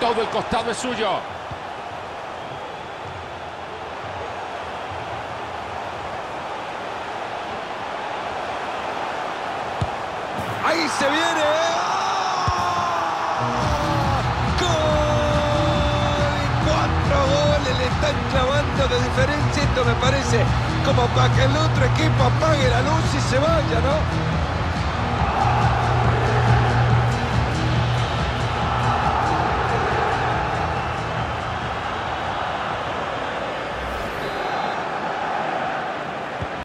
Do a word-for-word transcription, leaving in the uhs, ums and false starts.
todo el costado es suyo. ¡Ahí se viene! Le están clavando de diferencia. Esto me parece como para que el otro equipo apague la luz y se vaya, ¿no?